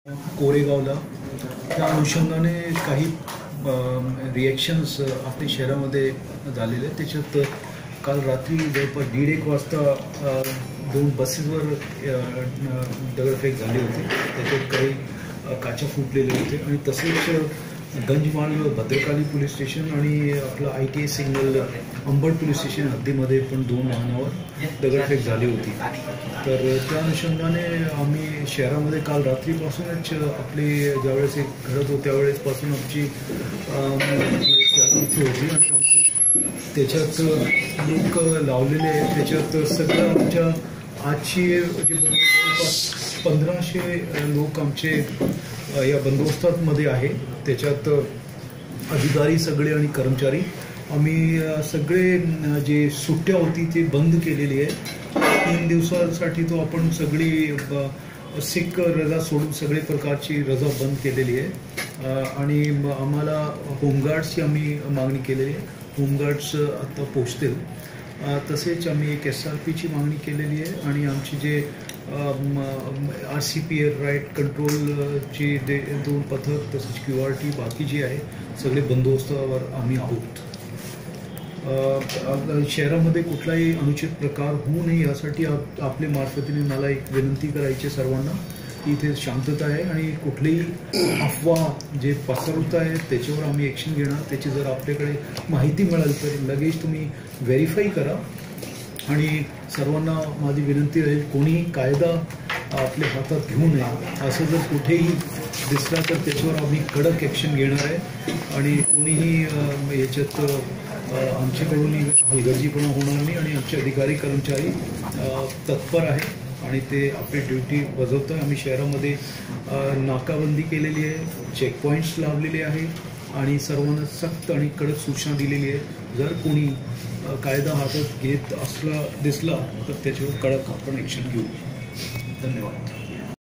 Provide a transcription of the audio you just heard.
कोरेगावला त्या अनुषंगाने काही रिॲक्शन्स आपल्या शहरामध्ये झालेले आहेत। त्याच्यात काल रात्री जवळपास 1:30 वाजता 2 बसेसवर दगडफेक झाली होती। त्याच्यात काही काचा फुटलेले होते आणि तसेच गंजमाल भद्रकाली पोलीस स्टेशन आणि आपलं ITA single Ambad police station हद्दीमध्ये पण 2 वाहनावर दगडफेक झाली होती। तर त्या अनुषंगाने आम्ही शहरामध्ये काल रात्रीपासूनच आपले ज्यावेळेस एक घडत होतं त्यावेळेसपासून आमची होती आणि त्याच्यात लोक लावलेले आहेत। त्याच्यात सगळं आमच्या आजची जे जवळपास 1500 लोक आमचे या बंदोबस्तामध्ये आहे। त्याच्यात अधिकारी सगळे आणि कर्मचारी आम्ही सगळे जे सुट्ट्या होती ते बंद केलेली आहे। 3 दिवसांसाठी तो आपण सगळी सिक रजा सोडून सगळे प्रकारची रजा बंद केलेली आहे आणि आम्हाला होमगार्ड्सची आम्ही मागणी केलेली आहे। होमगार्ड्स आता पोहोचतील। तसेच आम्ही एक SRPची मागणी केलेली आहे आणि आमची जे RCP राईट कंट्रोलची 2 पथक तसेच QRT बाकी जी आहे सगळे बंदोबस्तावर आम्ही आहोत। शहरामध्ये कुठलाही अनुचित प्रकार होऊ नये यासाठी आपल्या मार्फतीने मला एक विनंती करायची सर्वांना की इथे शांतता आहे आणि कुठलीही अफवा जे पसरवत आहे त्याच्यावर आम्ही ॲक्शन घेणार। त्याची जर आपल्याकडे माहिती मिळाली तर लगेच तुम्ही व्हेरीफाय करा आणि सर्वांना माझी विनंती राहील कोणीही कायदा आपल्या हातात घेऊ नये। असं जर कुठेही दिसला तर त्याच्यावर आम्ही कडक ॲक्शन घेणार आहे आणि कोणीही याच्यात आमच्याकडून हलगर्जीपणा होणार नाही आणि आमचे अधिकारी कर्मचारी तत्पर आहे आणि ते आपली ड्युटी बजावत आहे। आम्ही शहरामध्ये नाकाबंदी केलेली आहे, चेकपॉईंट्स लावलेले आहे आणि सर्वांना सक्त आणि कडक सूचना दिलेली आहे। जर कोणी कायदा हातात घेत दिसला तर त्याच्यावर कडक आपण ॲक्शन घेऊ। धन्यवाद।